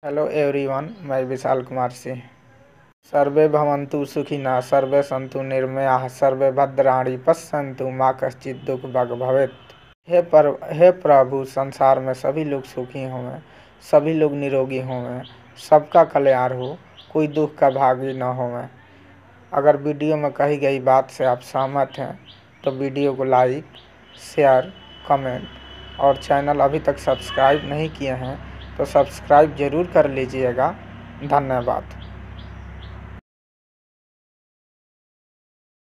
Hello everyone, मैं विशाल कुमार सिंह। सर्वे भवन्तु सुखिनः, सर्वे संतु निरमयाः, सर्वे भद्राणि पश्यन्तु, माँ कश्चित् दुख भाग् भवेत्। हे प्रभु, संसार में सभी लोग सुखी हों, सभी लोग निरोगी हों, सबका कल्याण हो, कोई दुख का भागी न हो। अगर वीडियो में कही गई बात से आप सहमत हैं तो वीडियो को लाइक, शेयर, कमेंट और चैनल अभी तक सब्सक्राइब नहीं किए हैं तो सब्सक्राइब ज़रूर कर लीजिएगा। धन्यवाद।